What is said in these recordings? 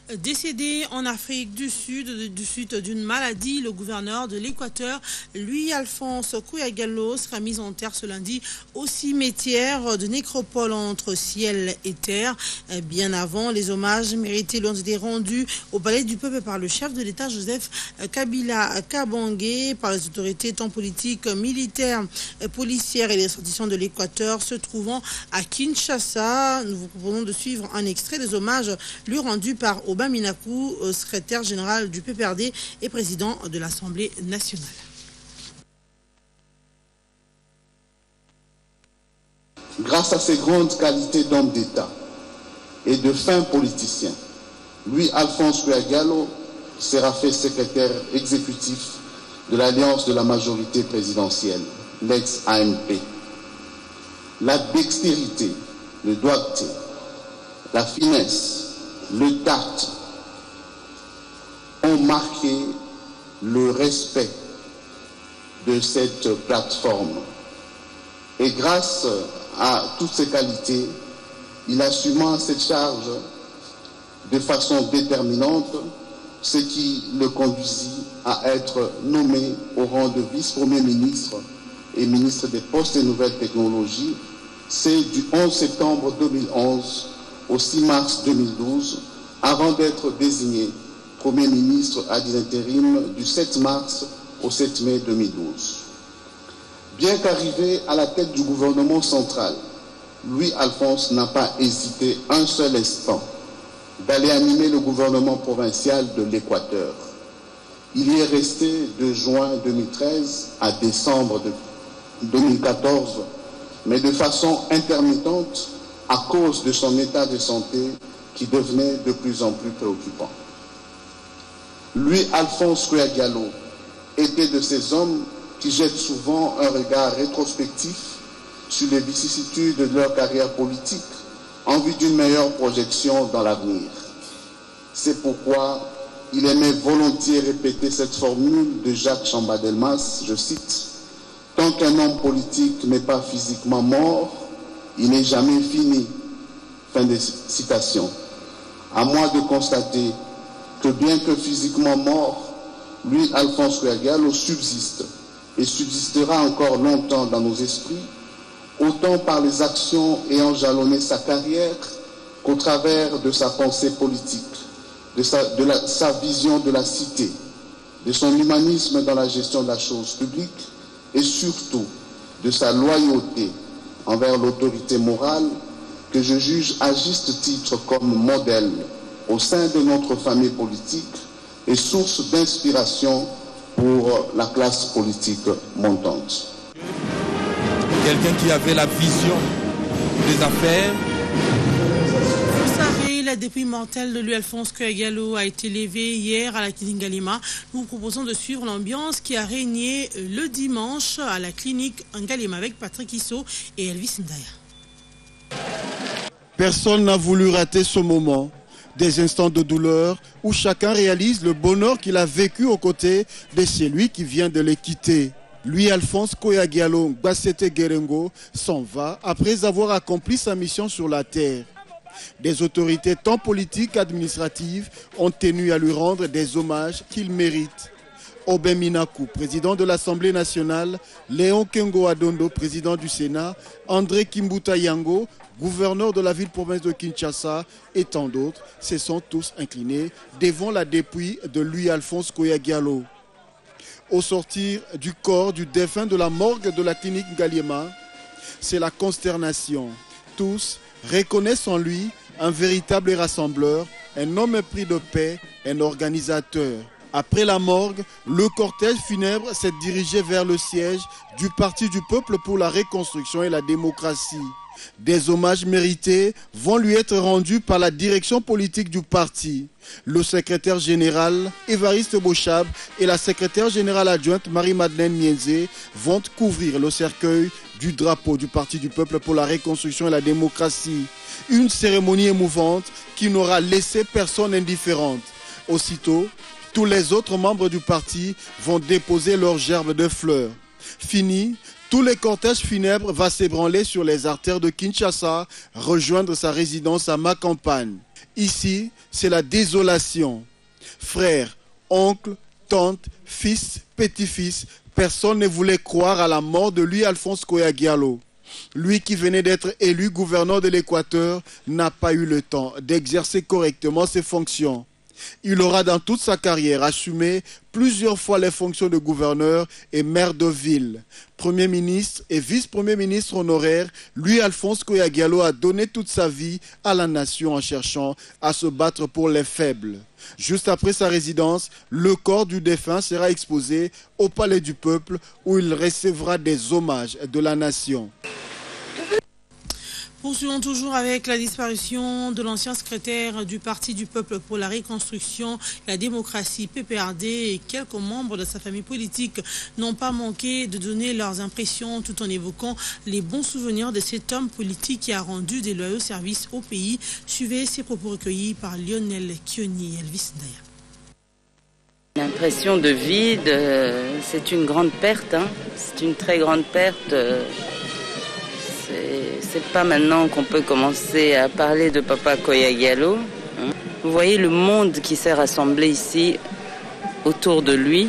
Décédé en Afrique du Sud d'une maladie, le gouverneur de l'Équateur, Louis-Alphonse Kouyagallo, sera mis en terre ce lundi au cimetière de nécropole entre ciel et terre. Bien avant, les hommages mérités lui ont été rendus au palais du peuple par le chef de l'État, Joseph Kabila Kabange, par les autorités tant politiques, militaires, policières et les ressortissants de l'Équateur se trouvant à Kinshasa. Nous vous proposons de suivre un extrait des hommages lui rendus par Oba Minakou, secrétaire général du PPRD et président de l'Assemblée nationale. Grâce à ses grandes qualités d'homme d'État et de fin politicien, Louis-Alphonse Kouyagallo sera fait secrétaire exécutif de l'Alliance de la majorité présidentielle, l'ex-AMP. La dextérité, le doigté, la finesse, le tact ont marqué le respect de cette plateforme. Et grâce à toutes ces qualités, il assuma cette charge de façon déterminante, ce qui le conduisit à être nommé au rang de vice-premier ministre et ministre des Postes et Nouvelles Technologies. C'est du 11 septembre 2011 au 6 mars 2012, avant d'être désigné Premier ministre ad intérim du 7 mars au 7 mai 2012. Bien qu'arrivé à la tête du gouvernement central, Louis-Alphonse n'a pas hésité un seul instant d'aller animer le gouvernement provincial de l'Équateur. Il y est resté de juin 2013 à décembre 2014, mais de façon intermittente à cause de son état de santé qui devenait de plus en plus préoccupant. Louis-Alphonse Kouyagallo était de ces hommes qui jettent souvent un regard rétrospectif sur les vicissitudes de leur carrière politique en vue d'une meilleure projection dans l'avenir. C'est pourquoi il aimait volontiers répéter cette formule de Jacques Chamba-Delmas, je cite, « Tant qu'un homme politique n'est pas physiquement mort, il n'est jamais fini. » Fin de citation. À moi de constater que bien que physiquement mort, Louis-Alphonse Kouyagallo subsiste et subsistera encore longtemps dans nos esprits, autant par les actions ayant jalonné sa carrière qu'au travers de sa pensée politique, de sa vision de la cité, de son humanisme dans la gestion de la chose publique et surtout de sa loyauté envers l'autorité morale que je juge à juste titre comme modèle au sein de notre famille politique et source d'inspiration pour la classe politique montante. Quelqu'un qui avait la vision des affaires. La dépouille mortelle de Louis-Alphonse Kouyagallo a été levée hier à la clinique Ngalima. Nous vous proposons de suivre l'ambiance qui a régné le dimanche à la clinique Ngalima avec Patrick Issot et Elvis Ndaya. Personne n'a voulu rater ce moment. Des instants de douleur où chacun réalise le bonheur qu'il a vécu aux côtés de celui qui vient de les quitter. Louis-Alphonse Kouyagallo Bassete Gerengo s'en va après avoir accompli sa mission sur la terre. Des autorités tant politiques qu'administratives ont tenu à lui rendre des hommages qu'il mérite. Oba Minakou, président de l'Assemblée nationale, Léon Kengo Adondo, président du Sénat, André Kimbuta Yango, gouverneur de la ville-province de Kinshasa et tant d'autres se sont tous inclinés devant la dépouille de Louis-Alphonse Kouyagallo. Au sortir du corps du défunt de la morgue de la clinique Ngalima, c'est la consternation. Tous reconnaissent en lui un véritable rassembleur, un homme pris de paix, un organisateur. Après la morgue, le cortège funèbre s'est dirigé vers le siège du Parti du Peuple pour la Reconstruction et la Démocratie. Des hommages mérités vont lui être rendus par la direction politique du parti. Le secrétaire général Évariste Bochab et la secrétaire générale adjointe Marie-Madeleine Nienzé vont couvrir le cercueil du drapeau du Parti du Peuple pour la Reconstruction et la Démocratie. Une cérémonie émouvante qui n'aura laissé personne indifférente. Aussitôt, tous les autres membres du parti vont déposer leurs gerbes de fleurs. Fini Tous les cortèges funèbres vont s'ébranler sur les artères de Kinshasa, rejoindre sa résidence à Makampane. Ici, c'est la désolation. Frères, oncles, tantes, fils, petits-fils, personne ne voulait croire à la mort de Louis Alphonse Koya Diallo. Lui qui venait d'être élu gouverneur de l'Équateur n'a pas eu le temps d'exercer correctement ses fonctions. Il aura dans toute sa carrière assumé plusieurs fois les fonctions de gouverneur et maire de ville. Premier ministre et vice-premier ministre honoraire, Louis Alphonse Koya Diallo a donné toute sa vie à la nation en cherchant à se battre pour les faibles. Juste après sa résidence, le corps du défunt sera exposé au Palais du Peuple où il recevra des hommages de la nation. Poursuivons toujours avec la disparition de l'ancien secrétaire du Parti du Peuple pour la Reconstruction et la Démocratie, PPRD, et quelques membres de sa famille politique n'ont pas manqué de donner leurs impressions tout en évoquant les bons souvenirs de cet homme politique qui a rendu des loyaux services au pays. Suivez ces propos recueillis par Lionel Kioni et Elvis Daya. L'impression de vide, c'est une grande perte, c'est une très grande perte. C'est pas maintenant qu'on peut commencer à parler de Papa Koya Diallo. Vous voyez le monde qui s'est rassemblé ici autour de lui.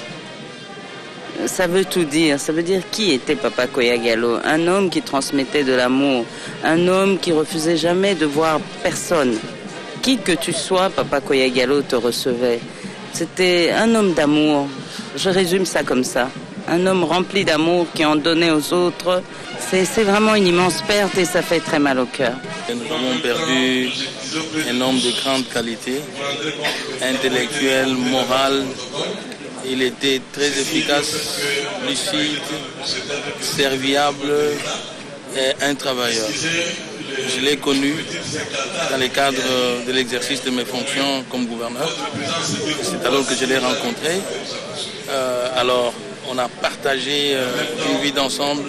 Ça veut tout dire. Ça veut dire qui était Papa Koya Diallo. Un homme qui transmettait de l'amour. Un homme qui refusait jamais de voir personne. Qui que tu sois, Papa Koya Diallo te recevait. C'était un homme d'amour. Je résume ça comme ça. Un homme rempli d'amour qui en donnait aux autres. C'est vraiment une immense perte et ça fait très mal au cœur. Nous avons perdu un homme de grande qualité, intellectuel, moral. Il était très efficace, lucide, serviable et un travailleur. Je l'ai connu dans le cadre de l'exercice de mes fonctions comme gouverneur. C'est alors que je l'ai rencontré. Alors, on a partagé une vie d'ensemble.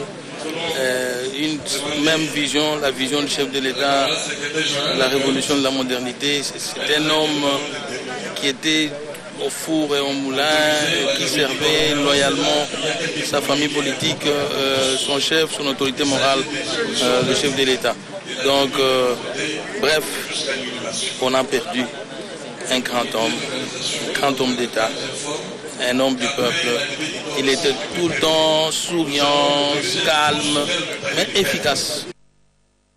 Une même vision, la vision du chef de l'État, la révolution de la modernité. C'est un homme qui était au four et au moulin, qui servait loyalement sa famille politique, son chef, son autorité morale, le chef de l'État. Donc, bref, on a perdu un grand homme d'État, un homme du peuple. Il était tout le temps souriant, calme, mais efficace.